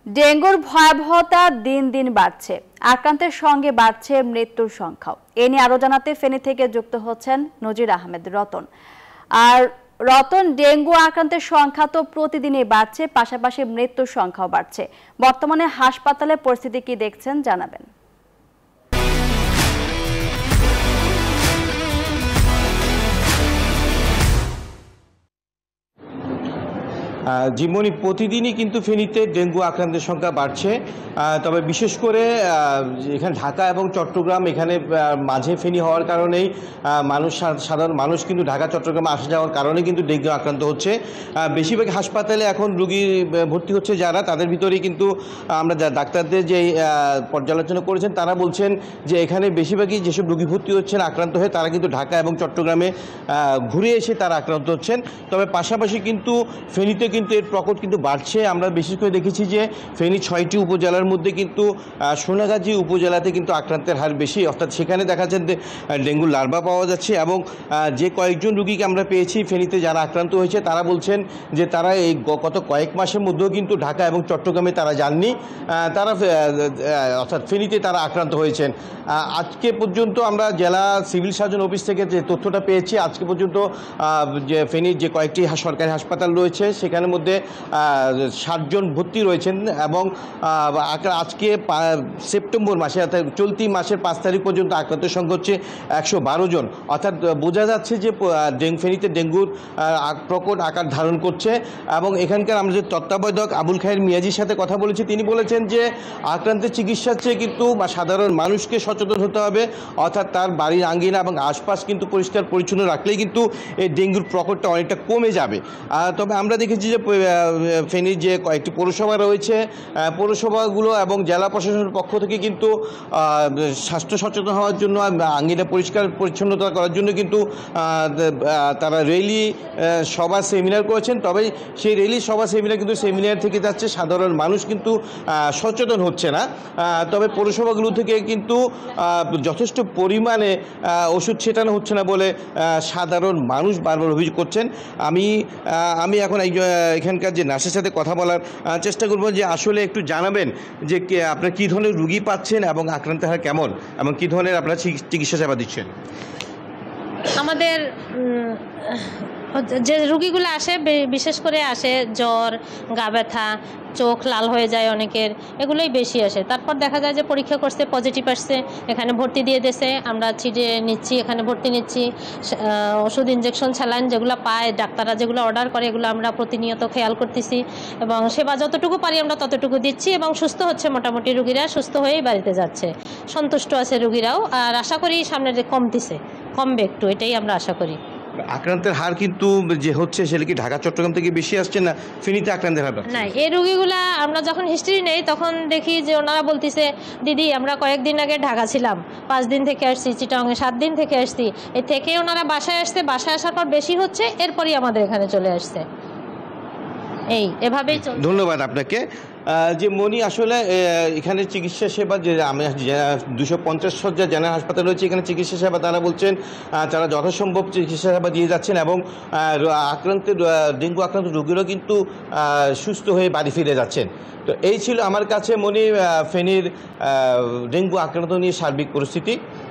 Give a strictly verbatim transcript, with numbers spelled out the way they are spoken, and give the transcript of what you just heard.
ডেঙ্গুর ভয়াবহতা দিন দিন বাড়ছে, আক্রান্তের সঙ্গে বাড়ছে মৃত্যুর সংখ্যাও। এ নিয়ে আরো জানাতে ফেনী থেকে যুক্ত হচ্ছেন নজির আহমেদ রতন। আর রতন, ডেঙ্গু আক্রান্তের সংখ্যা তো প্রতিদিনই বাড়ছে, পাশাপাশি মৃত্যুর সংখ্যাও বাড়ছে। বর্তমানে হাসপাতালের পরিস্থিতি কি দেখছেন জানাবেন। জীবনী প্রতিদিনই কিন্তু ফেনীতে ডেঙ্গু আক্রান্তের সংখ্যা বাড়ছে, তবে বিশেষ করে এখানে ঢাকা এবং চট্টগ্রাম এখানে মাঝে ফেনী হওয়ার কারণেই মানুষ সাধারণ মানুষ কিন্তু ঢাকা চট্টগ্রামে আসা যাওয়ার কারণে কিন্তু ডেঙ্গু আক্রান্ত হচ্ছে। বেশিরভাগ হাসপাতালে এখন রোগী ভর্তি হচ্ছে যারা, তাদের ভিতরেই কিন্তু আমরা ডাক্তারদের যে পর্যালোচনা করেছেন তারা বলছেন যে এখানে বেশিরভাগই যেসব রোগী ভর্তি হচ্ছেন আক্রান্ত হয়ে তারা কিন্তু ঢাকা এবং চট্টগ্রামে ঘুরে এসে তারা আক্রান্ত হচ্ছেন। তবে পাশাপাশি কিন্তু ফেনীতে কিন্তু এর প্রকট কিন্তু বাড়ছে। আমরা বিশেষ করে দেখেছি যে ফেনী ছয়টি উপজেলার মধ্যে কিন্তু সোনাগাজী উপজেলাতে কিন্তু আক্রান্তের হার বেশি, অর্থাৎ সেখানে দেখা যাচ্ছে ডেঙ্গুর লার্ভা পাওয়া যাচ্ছে। এবং যে কয়েকজন রোগীকে আমরা পেয়েছি ফেনীতে যারা আক্রান্ত হয়েছে তারা বলছেন যে তারা এই গত কয়েক মাসের মধ্যেও কিন্তু ঢাকা এবং চট্টগ্রামে তারা যাননি, তারা অর্থাৎ ফেনীতে তারা আক্রান্ত হয়েছেন। আজকে পর্যন্ত আমরা জেলা সিভিল সার্জন অফিস থেকে যে তথ্যটা পেয়েছি, আজকে পর্যন্ত যে ফেনীর যে কয়েকটি সরকারি হাসপাতাল রয়েছে সেখানে মধ্যে ষাটজন ভর্তি রয়েছেন। এবং আজকে সেপ্টেম্বর মাসে অর্থাৎ চলতি মাসের পাঁচ তারিখ পর্যন্ত আক্রান্তের সংখ্যা হচ্ছে একশো বারো জন, অর্থাৎ বোঝা যাচ্ছে যে ফেনীতে ডেঙ্গুর প্রকট আকার ধারণ করছে। এবং এখানকার আমরা যে তত্ত্বাবধায়ক আবুল খায়ের মিয়াজির সাথে কথা বলেছি, তিনি বলেছেন যে আক্রান্তের চিকিৎসার চেয়ে কিন্তু সাধারণ মানুষকে সচেতন হতে হবে, অর্থাৎ তার বাড়ির আঙ্গিনা এবং আশপাশ কিন্তু পরিষ্কার পরিচ্ছন্ন রাখলেই কিন্তু এই ডেঙ্গুর প্রকটটা অনেকটা কমে যাবে। তবে আমরা দেখেছি যে ফেনীর যে কয়েকটি পৌরসভা রয়েছে, পৌরসভাগুলো এবং জেলা প্রশাসনের পক্ষ থেকে কিন্তু স্বাস্থ্য সচেতন হওয়ার জন্য, আঙ্গিনা পরিষ্কার পরিচ্ছন্নতা করার জন্য কিন্তু তারা র্যালি সভা সেমিনার করেছেন। তবে সেই র্যালি সভা সেমিনার কিন্তু সেমিনার থেকে যাচ্ছে, সাধারণ মানুষ কিন্তু সচেতন হচ্ছে না। তবে পৌরসভাগুলো থেকে কিন্তু যথেষ্ট পরিমাণে ওষুধ ছেটানো হচ্ছে না বলে সাধারণ মানুষ বারবার অভিযোগ করছেন। আমি আমি এখন এখানকার যে নার্সের সাথে কথা বলার চেষ্টা করব, যে আসলে একটু জানাবেন যে আপনারা কী ধরনের রুগী পাচ্ছেন এবং আক্রান্তের হার কেমন এবং কী ধরনের আপনারা চিকিৎসা সেবা দিচ্ছেন। আমাদের যে রুগীগুলো আসে বিশেষ করে আসে জ্বর, গা ব্যথা, চোখ লাল হয়ে যায় অনেকের, এগুলোই বেশি আসে। তারপর দেখা যায় যে পরীক্ষা করছে, পজিটিভ আসছে, এখানে ভর্তি দিয়ে দিয়েছে, আমরা ছিটে নিচ্ছি, এখানে ভর্তি নিচ্ছি। ওষুধ, ইঞ্জেকশন, স্যালাইন যেগুলো পায় ডাক্তাররা, যেগুলো অর্ডার করে, এগুলো আমরা প্রতিনিয়ত খেয়াল করতেছি এবং সেবা যতটুকু পারি আমরা ততটুকু দিচ্ছি এবং সুস্থ হচ্ছে। মোটামুটি রুগীরা সুস্থ হয়েই বাড়িতে যাচ্ছে, সন্তুষ্ট আছে রুগীরাও। আর আশা করি সামনে কমতেছে, কমবে একটু, এটাই আমরা আশা করি। আক্রান্তের হার কিন্তু যে হচ্ছে সেটা কি ঢাকা চট্টগ্রাম থেকে বেশি আসছে না ফেনীতে আক্রান্তের হার? না, এই রোগীগুলা আমরা যখন হিস্ট্রি নেই তখন দেখি যে ওনারা বলতেছে দিদি আমরা কয়েকদিন আগে ঢাকা ছিলাম, পাঁচ দিন থেকে আসছি, চিটাগাংয়ে সাত দিন থেকে আসছি, এই থেকে ওনারা বাসায় আসছে, বাসায় আসার পর বেশি হচ্ছে, এরপরই আমাদের এখানে চলে আসছে। এই এভাবেই চলছে। ধন্যবাদ আপনাকে। যে মনি, আসলে এখানে চিকিৎসা সেবা যে আমি দুশো পঞ্চাশ শয্যা জেনারেল হাসপাতাল রয়েছে, এখানে চিকিৎসা সেবা তারা বলছেন তারা যথাসম্ভব চিকিৎসা সেবা দিয়ে যাচ্ছেন এবং আক্রান্তের ডেঙ্গু আক্রান্ত রোগীরাও কিন্তু সুস্থ হয়ে বাড়ি ফিরে যাচ্ছেন। তো এই ছিল আমার কাছে মনি ফেনীর ডেঙ্গু আক্রান্ত নিয়ে সার্বিক পরিস্থিতি।